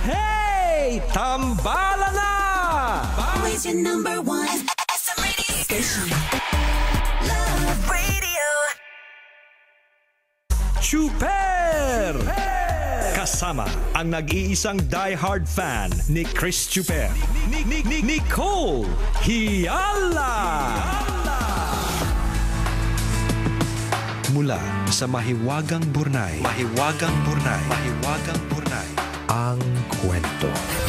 Hey! Tambala na! Always your number one SM radio station. Love Radio. Chuper! Kasama ang nag-iisang die-hard fan ni Chris Chuper. Nicole Hiala! Mula sa Mahiwagang Burnay. Ang kwento.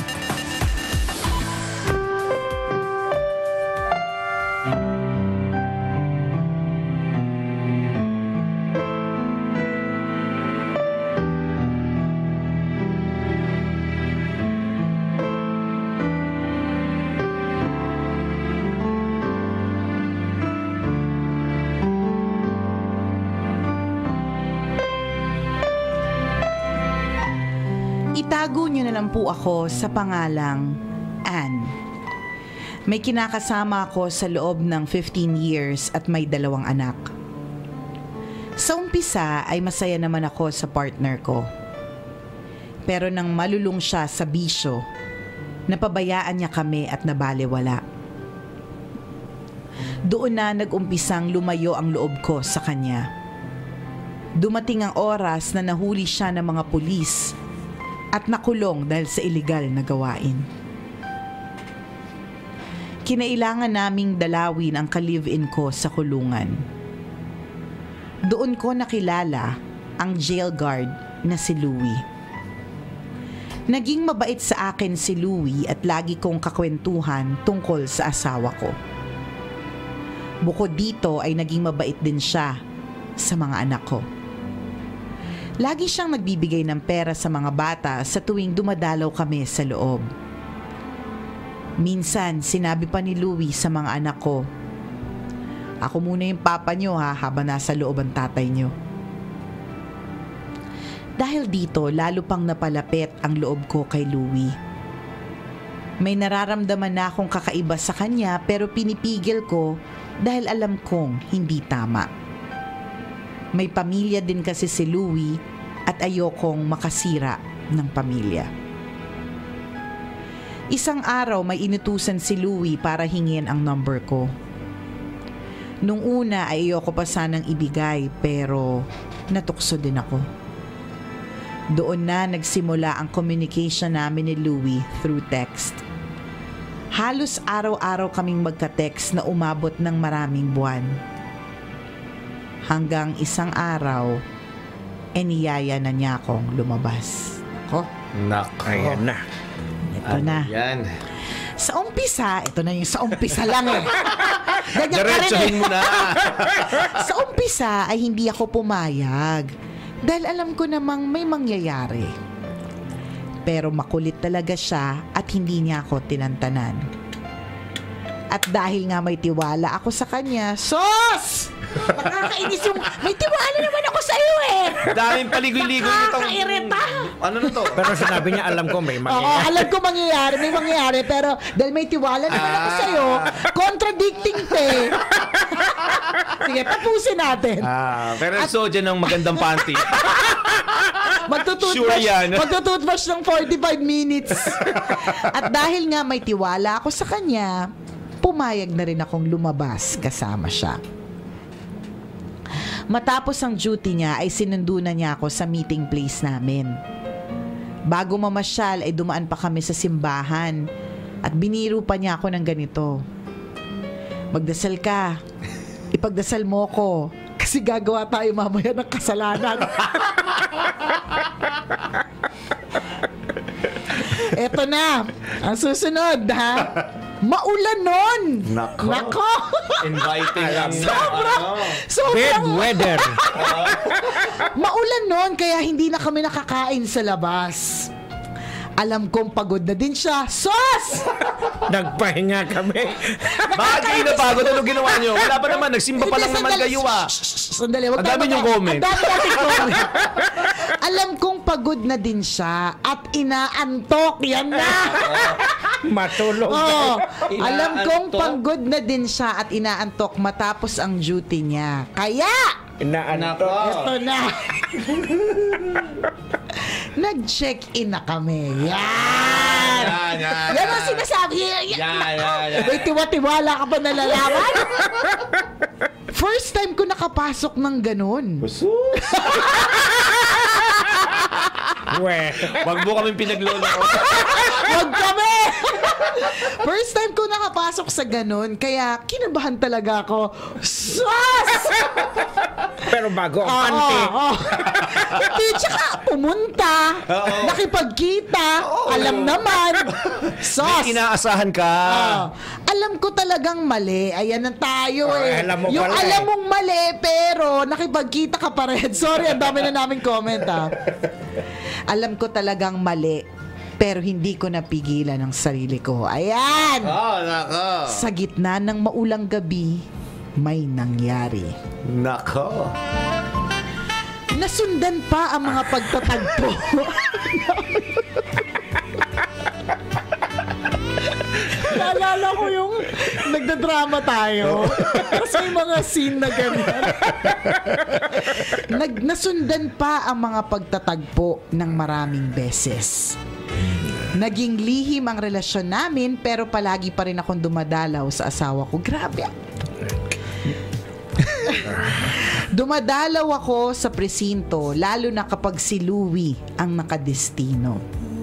Itago niyo na lang po ako sa pangalang Anne. May kinakasama ako sa loob ng 15 years at may 2 anak. Sa umpisa ay masaya naman ako sa partner ko. Pero nang malulung siya sa bisyo, napabayaan niya kami at nabalewala. Doon na nag-umpisang lumayo ang loob ko sa kanya. Dumating ang oras na nahuli siya ng mga pulis at nakulong dahil sa iligal na gawain. Kinailangan naming dalawin ang ka-live-in ko sa kulungan. Doon ko nakilala ang jail guard na si Louie. Naging mabait sa akin si Louie at lagi kong kakwentuhan tungkol sa asawa ko. Bukod dito ay naging mabait din siya sa mga anak ko. Lagi siyang nagbibigay ng pera sa mga bata sa tuwing dumadalaw kami sa loob. Minsan, sinabi pa ni Louie sa mga anak ko, "Ako muna yung papa nyo habang nasa loob ang tatay nyo." Dahil dito, lalo pang napalapit ang loob ko kay Louie. May nararamdaman na akong kakaiba sa kanya pero pinipigil ko dahil alam kong hindi tama. May pamilya din kasi si Louie at ayokong makasira ng pamilya. Isang araw may inutusan si Louie para hingin ang number ko. Nung una ay ayoko pa sanang ibigay pero natukso din ako. Doon na nagsimula ang communication namin ni Louie through text. Halos araw-araw kaming magka-text na umabot ng maraming buwan. Hanggang isang araw, niyaya na niya akong lumabas. Nako. Ayan na. Ito na. Yan. Sa umpisa, ito na yung sa umpisa lang eh. Ganyan ka rin Diretsuhin mo na. Sa umpisa ay hindi ako pumayag. Dahil alam ko namang may mangyayari. Pero makulit talaga siya at hindi niya ako tinantanan. At dahil nga may tiwala ako sa kanya, sos! Nakakainis yung, may tiwala naman ako sa iyo eh! Daming paligoy-ligoy nitong... Nakakairita! Ano na to? Pero sinabi niya, alam ko may mangyayari. Oo, alam ko mangyayari, may mangyayari, pero dahil may tiwala naman ako sa iyo, contradicting te. Sige, tapusin natin. Pero so dyan ng magandang panty. Sure yan. Magtutoothbrush ng 45 minutes. At dahil nga may tiwala ako sa kanya, pumayag na rin akong lumabas kasama siya. Matapos ang duty niya ay sinundo na niya ako sa meeting place namin. Bago mamasyal ay dumaan pa kami sa simbahan at biniro pa niya ako ng ganito. "Magdasal ka. Ipagdasal mo ko kasi gagawa tayo mamaya ng kasalanan." Eto na. Ang susunod ha. Maulan nun. Nako. Inviting lang. Sobrang Bad weather. Maulan nun kaya hindi na kami nakakain sa labas. Alam kong pagod na din siya. Sos! Nagpahinga kami. Bakit kayo napagod? Ano ginawa nyo? Wala pa naman. Nagsimba pa lang naman kayo Sandali. Ang dami niyong comment. Ang dami nating comment. Alam kong pagod na din siya at inaantok. Yan na. Matulog. Oh, alam kong pagod na din siya at inaantok matapos ang duty niya. Kaya, Inaantok. ito na. Nag-check-in na kami. Yan! Yan ang sinasabi. May tiwa-tiwala ka ba nalalaman? First time ko nakapasok ng ganun. Wag mo kaming pinaglolo. Wag kami! First time ko nakapasok sa ganun, kaya kinabahan talaga ako. Sus! Pero bago ang panty. Hindi, tsaka pumunta, nakipagkita, alam naman. Sus! Inaasahan ka. Alam ko talagang mali. Ayan na tayo Alam mo Yung pala alam mong mali, pero nakipagkita ka pa rin. Sorry, ang dami na namin comment Alam ko talagang mali, pero hindi ko napigilan ang sarili ko. Ayan! Nako. Sa gitna ng maulang gabi, may nangyari. Nako. Nasundan pa ang mga pagtatagpo. Naalala ko yung nagdadrama tayo. Kasi may mga scene na ganyan. Nasundan pa ang mga pagtatagpo ng maraming beses. Naging lihim ang relasyon namin, pero palagi pa rin akong dumadalaw sa asawa ko. Grabe. Dumadalaw ako sa presinto, lalo na kapag si Louie ang nakadestino.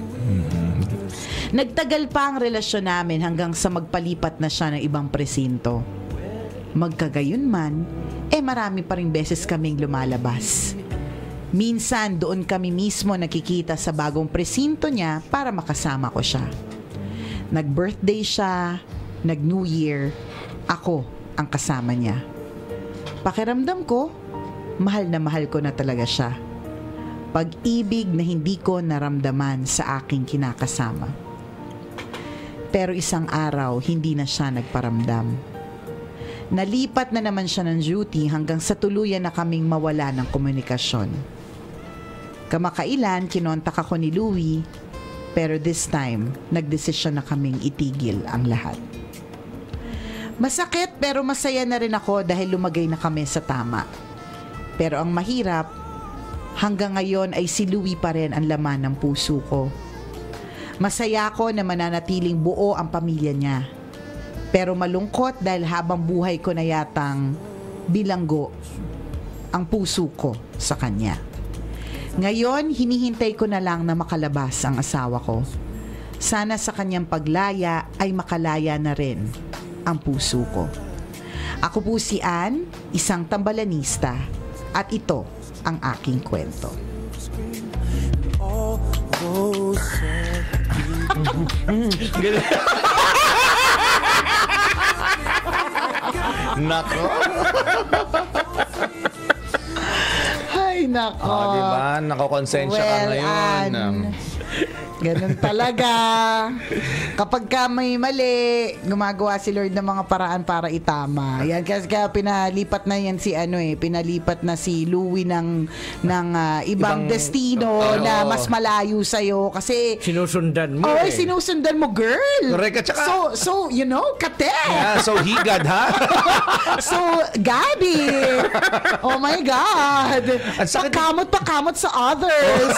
Nagtagal pa ang relasyon namin hanggang sa magpalipat na siya ng ibang presinto. Magkagayon man, marami pa ring beses kaming lumalabas. Minsan doon kami mismo nakikita sa bagong presinto niya para makasama ko siya. Nag-birthday siya, nag-New Year, ako ang kasama niya. Pakiramdam ko, mahal ko na talaga siya. Pag-ibig na hindi ko naramdaman sa aking kinakasama. Pero isang araw, hindi na siya nagparamdam. Nalipat na naman siya ng duty hanggang sa tuluyan na kaming mawala ng komunikasyon. Kamakailan, kinontak ako ni Louie, pero this time, nagdesisyon na kaming itigil ang lahat. Masakit pero masaya na rin ako dahil lumagay na kami sa tama. Pero ang mahirap, hanggang ngayon ay si Louie pa rin ang laman ng puso ko. Masaya ako na mananatiling buo ang pamilya niya. Pero malungkot dahil habang buhay ko na yatang bilanggo ang puso ko sa kanya. Ngayon, hinihintay ko na lang na makalabas ang asawa ko. Sana sa kanyang paglaya ay makalaya na rin ang puso ko. Ako po si Ann, isang tambalanista, at ito ang aking kwento. Nako. Ay, nako. Diba? Nakokonsensya ka ngayon. Ganun talaga. Kapag ka may mali, gumagawa si Lord ng mga paraan para itama. Yan kasi kaya pinalipat na yan si pinalipat na si Louie ng ibang destino na mas malayo sa iyo kasi sinusundan mo. Sinusundan mo, girl. Correct. At saka, so you know, kate. Yeah, so higad, ha? So, Gabi. Oh my God. Pakamot sa others.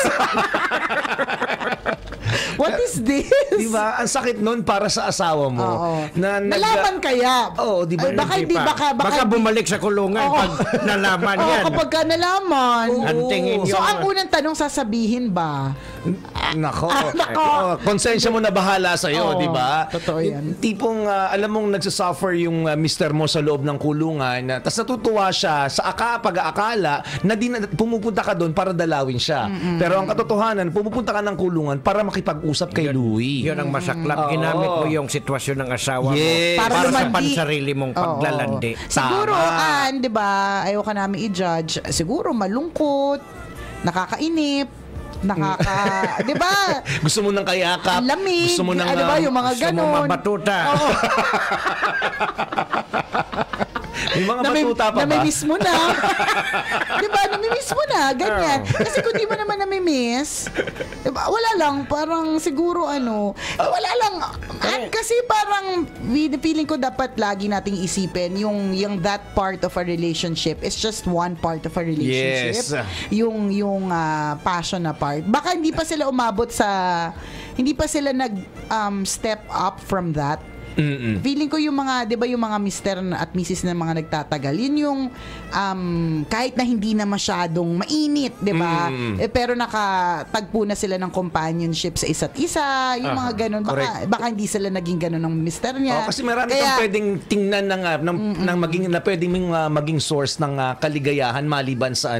What is this? Diba? Ang sakit nun para sa asawa mo. Nalaman kaya? Diba? Baka bumalik sa kulungan pag nalaman yan. Kapag ka nalaman. Antingin So, ang unang tanong sasabihin ba? Nako. Konsensya mo na bahala sa'yo, di ba? Totoo yan. Tipong, alam mong nagsasuffer yung mister mo sa loob ng kulungan, tapos natutuwa siya sa pag-aakala na pumupunta ka doon para dalawin siya. Pero ang katotohanan, pumupunta ka ng kulungan para makipag-usap kay Louie. Yun ang masaklap. Ginamit mo yung sitwasyon ng asawa mo Para sa pansarili mong paglalandi. Siguro, di ba, ayaw ka namin i-judge, siguro malungkot, nakakainip, di ba? Gusto mo ng kayakap. Ang lamig. Gusto mo ng di ba, yung mga gusto ganon. mo mabatuta. May mga batuta pa ba? Namimiss mo na. Diba? Namimiss mo na. Ganyan. Kasi kung di mo naman namimiss, diba? Wala lang. Parang siguro wala lang. Kasi parang feeling ko dapat lagi nating isipin yung that part of a relationship is just one part of a relationship. Yes. Yung passion na part. Baka hindi pa sila umabot hindi pa sila step up from that. Feeling ko yung mga, 'di ba, yung mga mister at misis na mga nagtatagal, yun yung kahit na hindi na masyadong mainit, 'di ba? Pero nakatagpo na sila ng companionship sa isa't isa, yung mga ganun. Baka hindi sila naging ganun ng mister niya. Kasi marami kang pwedeng tingnan ng maging na pwedeng maging source ng kaligayahan maliban sa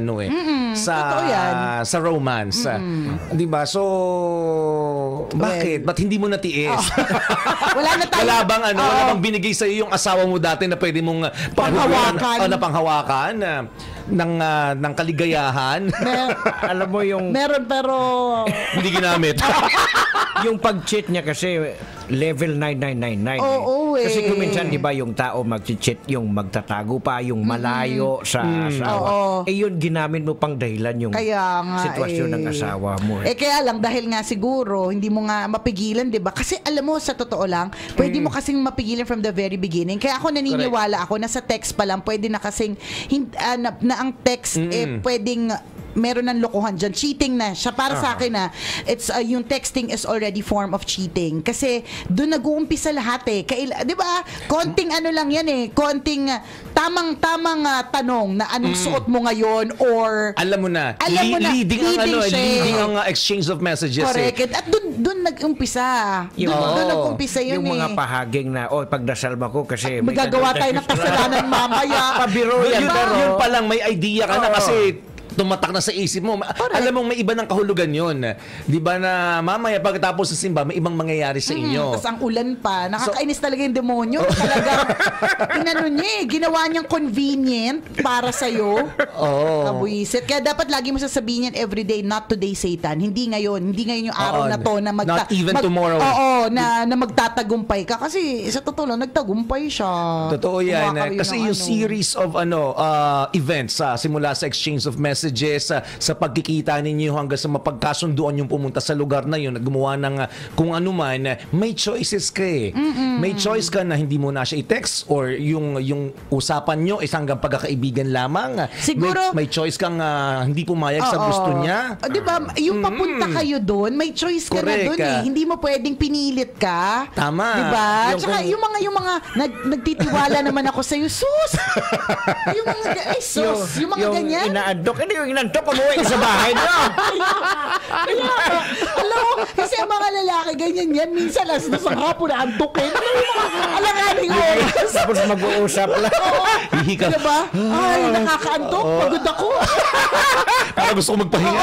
sa romance. 'Di ba? So bakit hindi mo natiis? Wala na tayo. Wala bang binigay sa iyo yung asawa mo dati na pwede mong panghawakan ng kaligayahan? Alam mo yung meron pero hindi ginamit. Yung pag-cheat niya kasi level 9999. Kasi kung minsan, di ba, yung tao mag-cheat, yung magtatago pa, yung malayo sa asawa. Yun, ginamit mo pang dahilan yung sitwasyon ng asawa mo. Kaya lang, dahil nga siguro, hindi mo nga mapigilan, di ba? Kasi alam mo, sa totoo lang, pwede mo kasing mapigilan from the very beginning. Kaya ako naniniwala ako na sa text pa lang, pwede na kasing, na ang text, pwedeng meron ng lokohan dyan. Cheating na siya. Para sa akin it's yung texting is already form of cheating. Kasi doon nag-uumpisa lahat di ba? Konting lang yan konting tamang tanong na anong suot mo ngayon or alam mo na leading ang exchange of messages. Correct. At doon nag-umpisa. Doon nag-umpisa yun yung mga pahaging na pagdasal ba ko kasi magagawa tayo ng kasalanan mamaya. Pabiro yan. Yun pa lang may idea ka na kasi tumatak na sa isip mo. Alam mo, may iba ng kahulugan yun. Di ba na mamaya pagkatapos sa simba, may ibang mangyayari sa inyo. Tapos ang ulan pa. Nakakainis talaga yung demonyo. Talaga, ginawa niyang convenient para sa'yo. Kabuisit. Kaya dapat lagi mo sasabihin yan everyday, not today, Satan. Hindi ngayon yung araw na to na not even tomorrow. Na magtatagumpay ka. Kasi sa totoo lang, nagtagumpay siya. Totoo yan. Kasi yung series of events simula sa exchange of messages, sa pagkikita ninyo hanggang sa mapagkasunduan yung pumunta sa lugar na yun at gumawa ng kung ano man, may choices ka May choice ka na hindi mo na siya i-text or yung usapan nyo is hanggang pagkakaibigan lamang. Siguro may choice kang hindi pumayag sa gusto niya. Di ba? Yung papunta kayo doon, may choice ka na doon Hindi mo pwedeng pinilit ka. Tama. Di ba? Tsaka yung mga nagtitiwala naman ako sa'yo, sus! Yung mga ganyan. Inaadok, yung inantok, umuwi sa bahay niyo. Alam mo, kasi ang mga lalaki, ganyan yan. Minsan, alas na sa hapon na antukin. Alanganing oras. Tapos mag-uusap lang. Hihika. Diba? Ay, nakakaantok. Pagod ako. Para gusto ko magpahinga.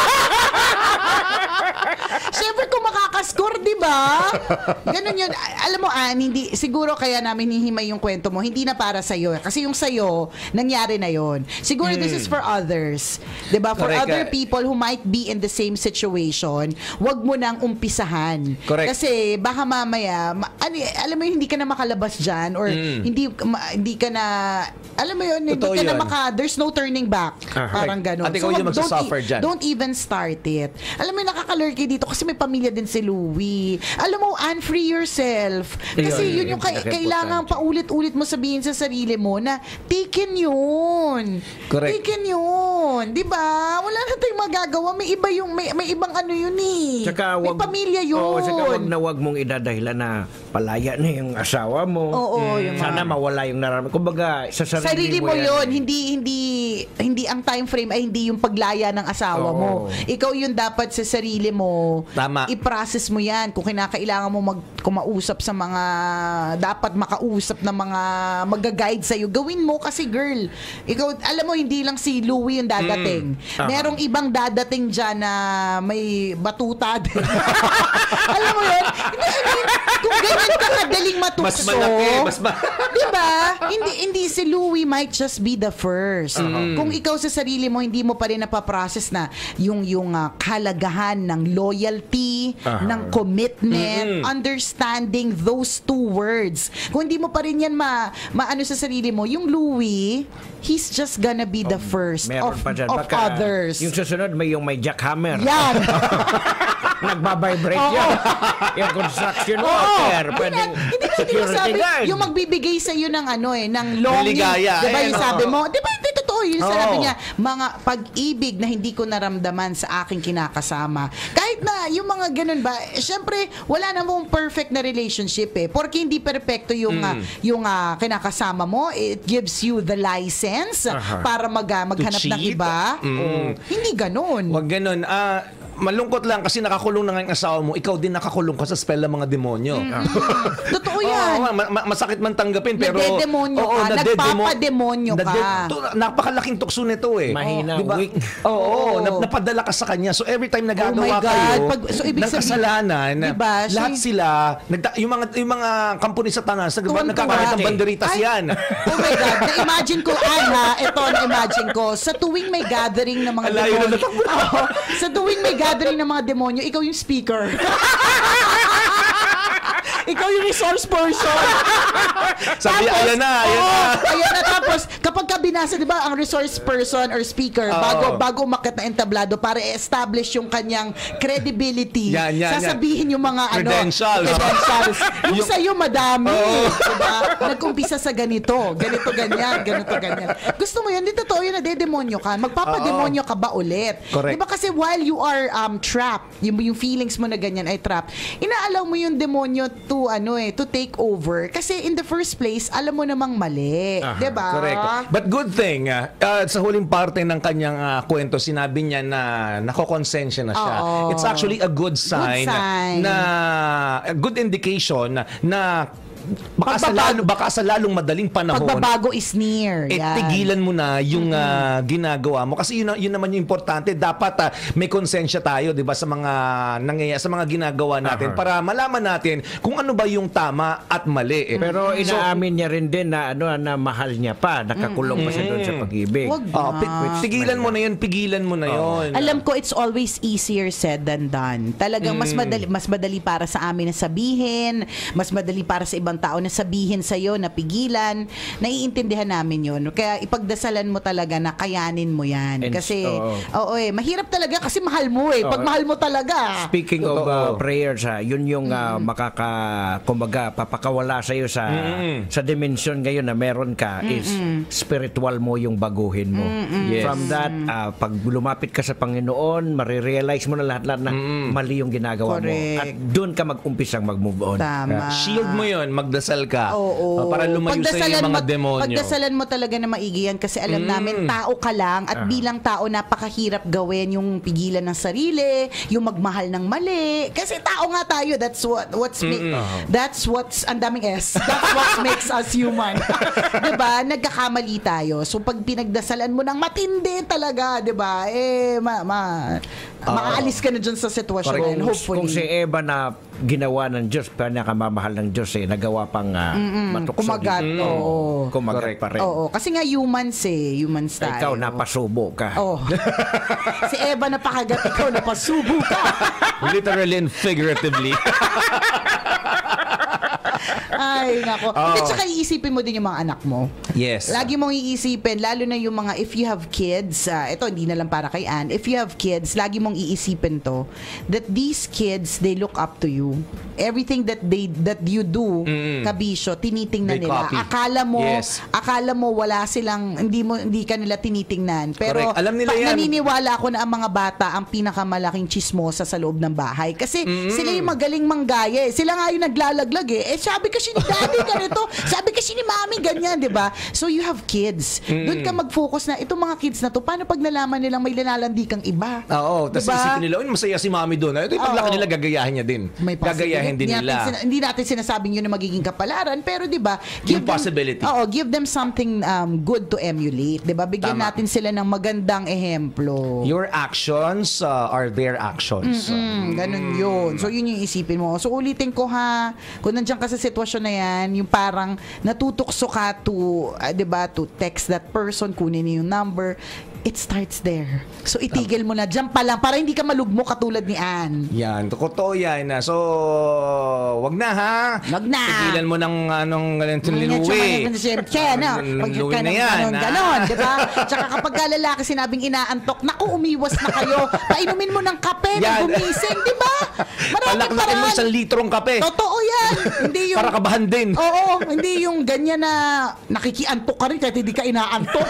Siyempre kung makakascore, di ba? Ganun yun. Alam mo, hindi, siguro kaya namin hihimay yung kwento mo, hindi na para sa'yo. Kasi yung sa'yo, nangyari na yon. Siguro this is for others. Di ba? For other people who might be in the same situation, wag mo nang umpisahan. Correct. Kasi baka mamaya, alam mo yun, hindi ka na makalabas dyan or hindi ka na, alam mo yun, totoo hindi ka yun. na there's no turning back. Parang ganun. At ikaw yung magsasuffer dyan. Don't even start it. Alam mo, nakakalurky dito kasi may pamilya din si Louie. Alam mo, unfree yourself. Kasi yun yung kailangan paulit-ulit mo sabihin sa sarili mo na taken yun. Correct. Taken yun. Diba? Wala na tayong magagawa. May ibang yun Tsaka may pamilya yun. Tsaka wag mong idadahilan na palaya na yung asawa mo. Sana mawala yung nararamdaman. Kumbaga, sa sarili mo yun. Hindi ang time frame ay hindi yung paglaya ng asawa mo. Ikaw yun dapat sa sarili mo. Tama. I-process mo yan. Kung kinakailangan mo kumausap sa mga dapat makausap na mga mag-guide sa'yo, gawin mo kasi girl. Ikaw, alam mo, hindi lang si Louie yung dadating. Merong ibang dadating dyan na may batuta din. Alam mo yun? Kung ganyan ka kadaling matukso. Mas malaki. Diba? Hindi si Louie might just be the first. Kung ikaw sa sarili mo, hindi mo pa rin napaprocess na yung kahalagahan ng loyalty, ng commitment, understanding those two words. Kung hindi mo pa rin yan maano sa sarili mo, yung Louie, he's just gonna be the first Meron of pa dyan. others. Yung susunod, may jackhammer. Yan. Nagbabibrate yan. Yung construction worker. Pwedeng security guard. Yung magbibigay sa iyo ng ng longing. Ligaya. Diba yung sabi mo? Diba hindi totoo yun? Sabi niya, mga pag-ibig na hindi ko naramdaman sa aking kinakasama. Kahit na yung mga ganun ba, syempre, wala namang perfect na relationship Porque hindi perfecto yung kinakasama mo. It gives you the license para maghanap ng iba. Hindi ganun. Wag ganun. Malungkot lang kasi nakakulong na nga yung asawa mo, ikaw din nakakulong ka sa spell ng mga demonyo. Totoo yan. Masakit man tanggapin, pero Nadedemonyo ka, nagpapademonyo ka. Napakalaking tukso nito Mahina, diba? weak. Napadala ka sa kanya. So every time nagagawa my God. kayo So, ibig ng kasalanan, diba, lahat sila, yung mga kampuni sa tanas, nagkakaroon ng banderitas yan. Oh my God, na-imagine ko, na-imagine ko, sa tuwing may gathering ng mga demonyo, sa tuwing may gathering ng mga demonyo, ikaw yung speaker. Ikaw yung resource person. Sabi, ayan na. Tapos, kapag binasa, di ba, ang resource person or speaker, bago umakit na entablado para i-establish yung kanyang credibility, sasabihin yung mga credentials. Yung sa'yo, madami. Diba? Nag-umpisa sa ganito, ganyan. Gusto mo yun, di totoo yun, nadedemonyo ka. Magpapademonyo ka ba ulit? Correct. Diba kasi while you are trapped, yung feelings mo na ganyan ay trapped, inaalaw mo yung demonyo to take over kasi in the first place alam mo namang mali, 'di ba? Correct. But good thing sa huling parte ng kanyang kwento sinabi niya na nakokonsensya na siya. It's actually a good sign, na a good indication na baka sa lalong madaling panahon pagbabago is near. Tigilan mo na yung ginagawa mo kasi yun naman yung importante. Dapat may konsensya tayo, 'di ba, sa mga nangyayari, sa mga ginagawa natin para malaman natin kung ano ba yung tama at mali. Pero inaamin niya rin din na na mahal niya pa, nakakulong pa siya doon sa pag-ibig. Pigilan mo na yun. Alam ko it's always easier said than done. Talagang mas madali para sa amin na sabihin, mas madali para sa ibang tao na sabihin sa'yo na pigilan. Naiintindihan namin yun. Kaya ipagdasalan mo talaga na kayanin mo yan. Kasi mahirap talaga kasi mahal mo Pag mahal mo talaga. Speaking of prayers, yun yung kumbaga papakawala sa'yo sa dimensyon ngayon na meron ka is spiritual mo yung baguhin mo. Yes. From that, pag lumapit ka sa Panginoon, marirealize mo na lahat na mali yung ginagawa mo. At doon ka mag-umpisang mag-move on. Tama. Shield mo yun, magdasal ka. Para lumayo sa yung mga demonyo. Pagdasalan mo talaga na maigi yan kasi alam namin tao ka lang at bilang tao napakahirap gawin yung pigilan ng sarili, yung magmahal ng mali. Kasi tao nga tayo, that's what's ang daming S. That's what makes us human. 'Di ba? Nagkakamali tayo. So pag pinagdasalan mo ng matindi talaga, 'di ba? Maalis ka na dyan sa sitwasyon na yun, hopefully. Kung si Eva na ginawa ng Diyos, pinakamamahal ng Diyos nagawa pang matukso. Kumagat pa rin. Kasi nga humans tayo. Ikaw, napasubo ka. Si Eva napakagat, ikaw napasubo ka. Literally and figuratively. Ay, nako. At saka iisipin mo din yung mga anak mo. Yes. Lagi mong iisipin, lalo na yung mga, if you have kids, ito hindi na lang para kay Ann, if you have kids, lagi mong iisipin to, that these kids, they look up to you. Everything that you do, kabisyo, tinitingnan they nila. copy. Akala mo wala silang, hindi ka nila tinitingnan. Pero, correct. Alam nila yan. naniniwala ako na ang mga bata ang pinakamalaking chismosa sa loob ng bahay. Kasi sila yung magaling manggaya. Sila nga yung naglalaglag sabi kasi ni daddy ganito, sabi kasi ni mami ganyan, di ba? So you have kids. Doon ka mag-focus na itong mga kids na to, paano pag nalaman nilang may linalandi kang iba? Tapos isipin nila, masaya si mami doon. Ito yung paglaki nila, gagayahin niya din. Gagayahin din nila. Hindi natin sinasabing yun na magiging kapalaran, pero di ba? Yung possibility. Give them something good to emulate, di ba? Bigyan natin sila ng magandang ehemplo. Your actions are their actions. Ganun yun. So yun yung isipin mo. So ulitin ko kung nandiyan ka sa sitwasyon na yan, yung parang natutukso ka to, 'di ba, to text that person, kunin yung number, it starts there. So itigil mo na, diyan pa lang, para hindi ka malugmo katulad ni Ann. Yan, totoo yan. So, wag na ha. Wag na. Tigilan mo ng liluwi. Liluwi na yan. Ganon, di ba? Tsaka kapag lalaki sinabing inaantok, naku, umiwas na kayo. Painumin mo ng kape na gumising, di ba? Maraming Palaklakin mo paraan. 1 litrong kape. Totoo yan. Hindi yung... Para kabahan din. Oo, hindi yung ganyan na nakikiantok ka rin kahit hindi ka inaantok.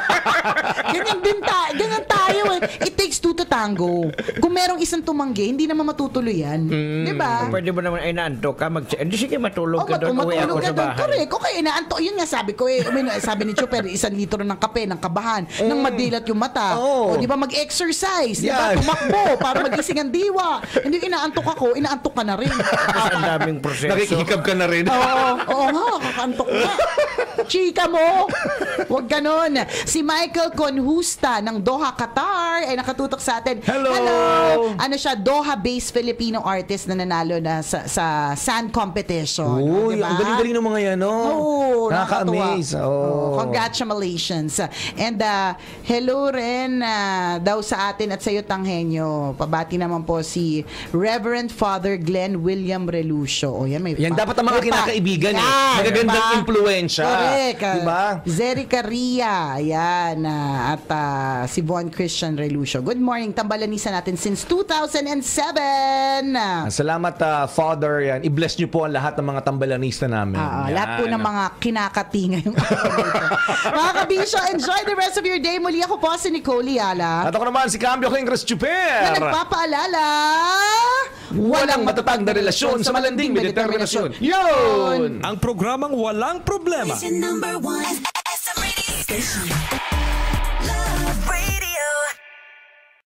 Ganyan tayo eh. It takes two to tango. Kung merong isang tumanggi, hindi naman matutuloy yan. Di ba? Pwede mo naman inaantok ka, hindi sige matulog ka doon, uwi ako sa bahay. Correct. Okay, inaantok. Yun nga sabi ko eh. Sabi ni Chuper, 1 litro ng kape, ng kabahan, ng madilat yung mata. O di ba mag-exercise? Di ba? Tumakbo para magising ang diwa. Hindi inaantok ako, inaantok ka na rin. Tapos ang daming proseso. Nakikikab ka na rin. Oo nga, kakaantok na. Chika mo! Huwag ganon. Si Michael Conhusta ng Doha, Qatar ay nakatutok sa atin. Hello! Ano siya, Doha-based Filipino artist na nanalo na sa sand competition. Uy, diba? ang galing-galing ng mga yan, no? Oo, nakaka-amaze. Congratulations. And hello rin daw sa atin at sa iyo, Tanghenyo. Pabati naman po si Reverend Father Glenn William Relucio. O yan, yan dapat ang mga kinakaibigan eh. Magagandang impluensya. Correct. Diba? Zerica Ria. Ayan. At si Von Christian Relucio. Good morning. Tambalanisa natin since 2007. Salamat, Father. Yan. I-bless niyo po ang lahat ng mga tambalanista namin. Lahat po ng mga kinakatinga yung mga kabisyo, enjoy the rest of your day. Muli ako po si Nicole Yala. At ako naman si Cambio King Chris Chuper. Na nagpapaalala, walang matatag na relasyon sa malanding may determinasyon. Yun! Ang programang Walang Problema. Station number 1 SM Radio Station.